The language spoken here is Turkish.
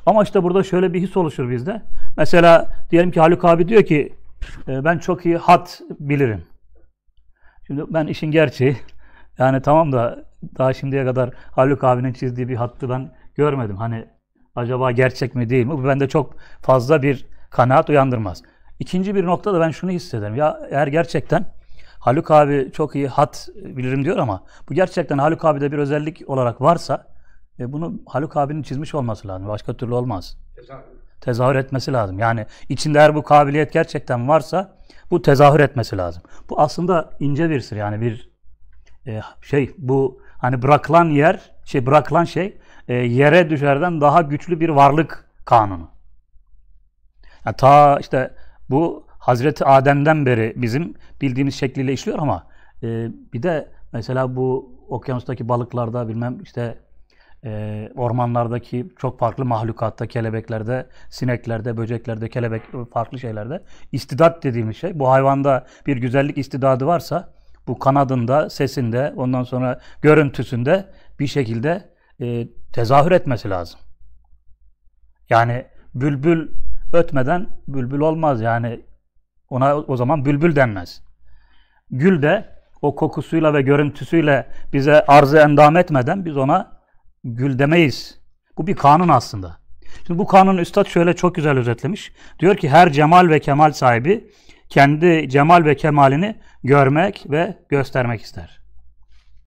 Ama işte burada şöyle bir his oluşur bizde. Mesela diyelim ki Haluk abi diyor ki ben çok iyi hat bilirim. Şimdi ben işin gerçeği yani tamam da daha şimdiye kadar Haluk abinin çizdiği bir hattı ben görmedim. Hani acaba gerçek mi değil mi? Bu bende çok fazla bir kanaat uyandırmaz. İkinci bir noktada ben şunu hissederim. Ya eğer gerçekten Haluk abi çok iyi hat bilirim diyor ama bu gerçekten Haluk abide bir özellik olarak varsa bunu Haluk abinin çizmiş olması lazım. Başka türlü olmaz. Tezahür etmesi lazım. Yani içinde eğer bu kabiliyet gerçekten varsa bu tezahür etmesi lazım. Bu aslında ince bir sır. Yani bir bu hani bırakılan şey yere düşerden daha güçlü bir varlık kanunu. Yani ta işte bu Hazreti Adem'den beri bizim bildiğimiz şekliyle işliyor ama bir de mesela bu okyanustaki balıklarda bilmem işte ormanlardaki çok farklı mahlukatta, kelebeklerde, sineklerde, böceklerde, farklı şeylerde istidat dediğimiz şey. Bu hayvanda bir güzellik istidadı varsa bu kanadında, sesinde, ondan sonra görüntüsünde bir şekilde tezahür etmesi lazım. Yani bülbül ötmeden bülbül olmaz. Yani ona o zaman bülbül denmez. Gül de o kokusuyla ve görüntüsüyle bize arz-ı endam etmeden biz ona gül demeyiz. Bu bir kanun aslında. Şimdi bu kanunu Üstad şöyle çok güzel özetlemiş. Diyor ki her cemal ve kemal sahibi kendi cemal ve kemalini görmek ve göstermek ister.